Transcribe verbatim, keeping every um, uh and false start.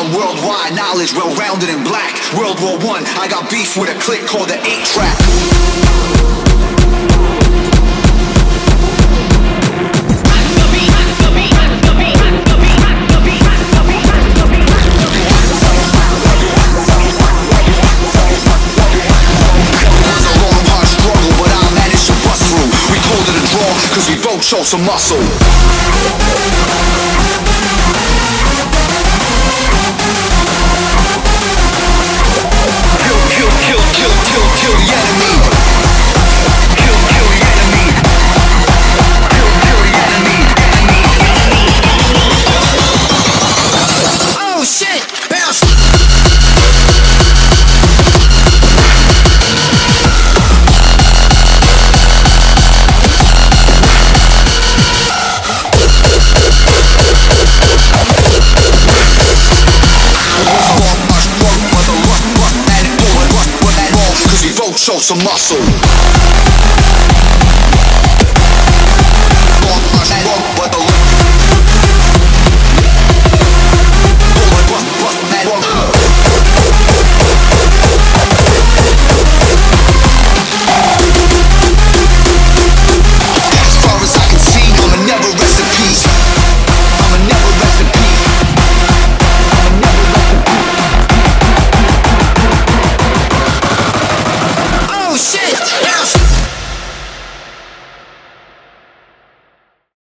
got worldwide knowledge, well-rounded and black. World War One, I got beef with a clique called the eight track. Cause we both show some muscle. Kill, kill, kill, kill, kill, kill the enemy. Kill, kill the enemy. Kill, kill the enemy. Oh shit! Bounce! Show some muscle.